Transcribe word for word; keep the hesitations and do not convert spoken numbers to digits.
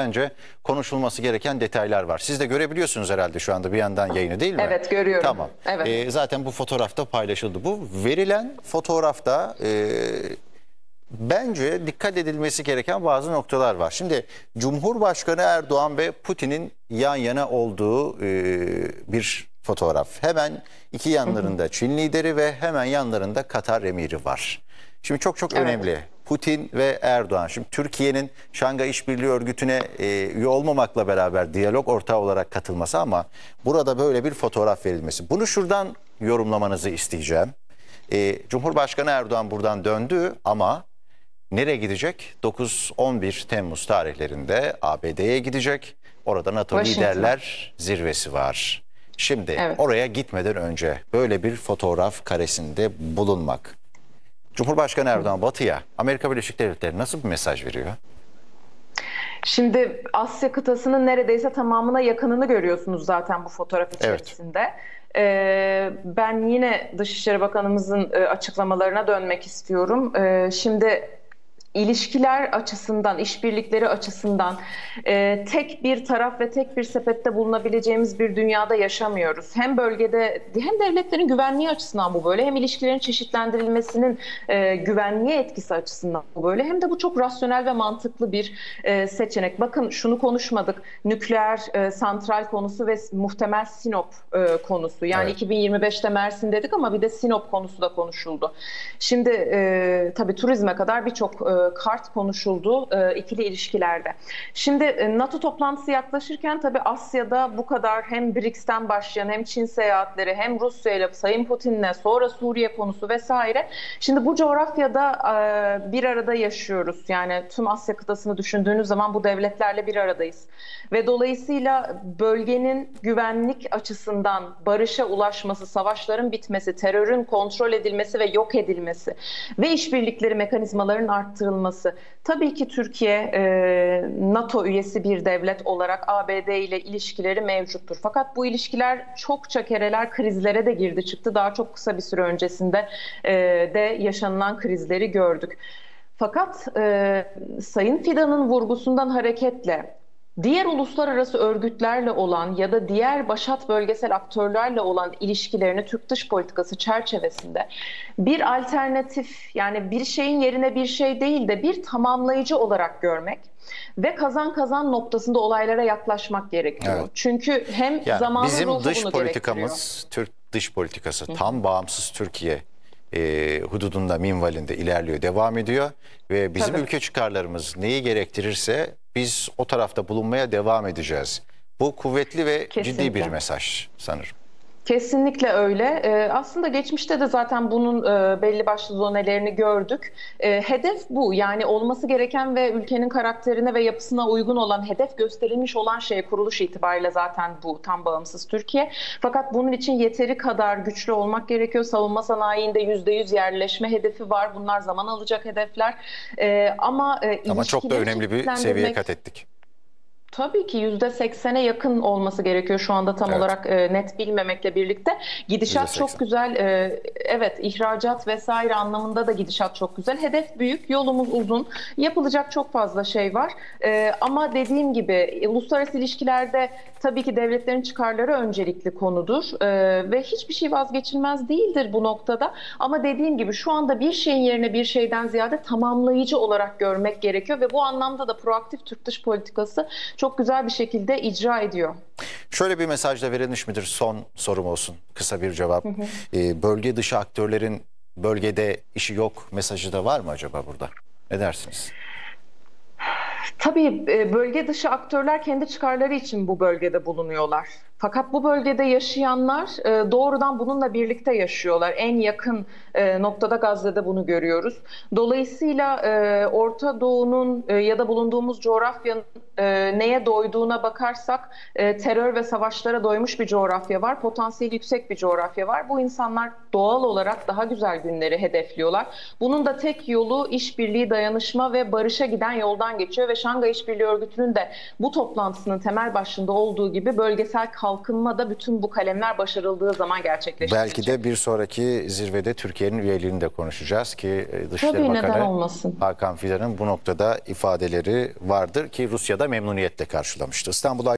bence konuşulması gereken detaylar var. Siz de görebiliyorsunuz herhalde şu anda bir yandan yayını, değil mi? Evet, görüyorum. Tamam. Evet. Ee, zaten bu fotoğrafta paylaşıldı. Bu verilen fotoğrafta e, bence dikkat edilmesi gereken bazı noktalar var. Şimdi Cumhurbaşkanı Erdoğan ve Putin'in yan yana olduğu e, bir fotoğraf. Hemen iki yanlarında Çin lideri ve hemen yanlarında Katar emiri var. Şimdi çok çok Evet. önemli. Putin ve Erdoğan. Şimdi Türkiye'nin Şangay İşbirliği Örgütü'ne e, üye olmamakla beraber diyalog ortağı olarak katılması, ama burada böyle bir fotoğraf verilmesi. Bunu şuradan yorumlamanızı isteyeceğim. E, Cumhurbaşkanı Erdoğan buradan döndü ama nereye gidecek? dokuz on bir Temmuz tarihlerinde A B D'ye gidecek. Orada NATO Washington. Liderler Zirvesi var. Şimdi Evet. oraya gitmeden önce böyle bir fotoğraf karesinde bulunmak, Cumhurbaşkanı Erdoğan Batı'ya, Amerika Birleşik Devletleri nasıl bir mesaj veriyor? Şimdi Asya kıtasının neredeyse tamamına yakınını görüyorsunuz zaten bu fotoğraf içerisinde. Evet. Ee, ben yine Dışişleri Bakanımızın e, açıklamalarına dönmek istiyorum. Ee, şimdi İlişkiler açısından, işbirlikleri açısından e, tek bir taraf ve tek bir sepette bulunabileceğimiz bir dünyada yaşamıyoruz. Hem bölgede hem devletlerin güvenliği açısından bu böyle, hem ilişkilerin çeşitlendirilmesinin e, güvenliğe etkisi açısından bu böyle, hem de bu çok rasyonel ve mantıklı bir e, seçenek. Bakın şunu konuşmadık, nükleer e, santral konusu ve muhtemel Sinop e, konusu. Yani evet. iki bin yirmi beşte Mersin dedik ama bir de Sinop konusu da konuşuldu. Şimdi e, tabii turizme kadar birçok e, kart konuşuldu e, ikili ilişkilerde. Şimdi e, NATO toplantısı yaklaşırken tabii Asya'da bu kadar hem B R I C S'ten başlayan hem Çin seyahatleri, hem Rusya ile Sayın Putin'le, sonra Suriye konusu vesaire. Şimdi bu coğrafyada e, bir arada yaşıyoruz. Yani tüm Asya kıtasını düşündüğünüz zaman bu devletlerle bir aradayız. Ve dolayısıyla bölgenin güvenlik açısından barışa ulaşması, savaşların bitmesi, terörün kontrol edilmesi ve yok edilmesi ve işbirlikleri mekanizmaların arttırılması. Tabii ki Türkiye e, NATO üyesi bir devlet olarak A B D ile ilişkileri mevcuttur. Fakat bu ilişkiler çokça kereler krizlere de girdi çıktı. Daha çok kısa bir süre öncesinde e, de yaşanılan krizleri gördük. Fakat e, Sayın Fidan'ın vurgusundan hareketle diğer uluslararası örgütlerle olan ya da diğer başat bölgesel aktörlerle olan ilişkilerini Türk dış politikası çerçevesinde bir alternatif, yani bir şeyin yerine bir şey değil de bir tamamlayıcı olarak görmek ve kazan kazan noktasında olaylara yaklaşmak gerekiyor. Evet. Çünkü hem yani zamanın bizim ruhu dış bunu politikamız, Türk dış politikası Hı. tam bağımsız Türkiye E, hududunda, minvalinde ilerliyor, devam ediyor ve bizim Tabii. ülke çıkarlarımız neyi gerektirirse biz o tarafta bulunmaya devam edeceğiz. Bu kuvvetli ve Kesinlikle. ciddi bir mesaj sanırım. Kesinlikle öyle. Ee, aslında geçmişte de zaten bunun e, belli başlı zonelerini gördük. E, hedef bu. Yani olması gereken ve ülkenin karakterine ve yapısına uygun olan, hedef gösterilmiş olan şey kuruluş itibariyle zaten bu. Tam bağımsız Türkiye. Fakat bunun için yeteri kadar güçlü olmak gerekiyor. Savunma sanayinde yüzde yüz yerleşme hedefi var. Bunlar zaman alacak hedefler. E, ama e, ama çok da önemli bir seviyeye kat ettik. Tabii ki yüzde seksene yakın olması gerekiyor şu anda, tam evet. olarak e, net bilmemekle birlikte. Gidişat çok güzel. E, evet, ihracat vesaire anlamında da gidişat çok güzel. Hedef büyük, yolumuz uzun. Yapılacak çok fazla şey var. E, ama dediğim gibi uluslararası ilişkilerde tabii ki devletlerin çıkarları öncelikli konudur. E, ve hiçbir şey vazgeçilmez değildir bu noktada. Ama dediğim gibi şu anda bir şeyin yerine bir şeyden ziyade tamamlayıcı olarak görmek gerekiyor. Ve bu anlamda da proaktif Türk dış politikası çok güzel bir şekilde icra ediyor. Şöyle bir mesaj da verilmiş midir? Son sorum olsun. Kısa bir cevap. Hı hı. Ee, bölge dışı aktörlerin bölgede işi yok mesajı da var mı acaba burada? Ne dersiniz? Tabii bölge dışı aktörler kendi çıkarları için bu bölgede bulunuyorlar. Fakat bu bölgede yaşayanlar doğrudan bununla birlikte yaşıyorlar. En yakın noktada Gazze'de bunu görüyoruz. Dolayısıyla Orta Doğu'nun ya da bulunduğumuz coğrafyanın neye doyduğuna bakarsak terör ve savaşlara doymuş bir coğrafya var. Potansiyeli yüksek bir coğrafya var. Bu insanlar doğal olarak daha güzel günleri hedefliyorlar. Bunun da tek yolu işbirliği, dayanışma ve barışa giden yoldan geçiyor ve Şangay İşbirliği Örgütü'nün de bu toplantısının temel başlığında olduğu gibi bölgesel kalma kalkınma da bütün bu kalemler başarıldığı zaman gerçekleşecek. Belki de bir sonraki zirvede Türkiye'nin üyeliğini de konuşacağız ki Dışişleri Tabii, neden Bakanı olmasın? Hakan Fidan'ın bu noktada ifadeleri vardır ki Rusya'da memnuniyetle karşılamıştı. İstanbul'a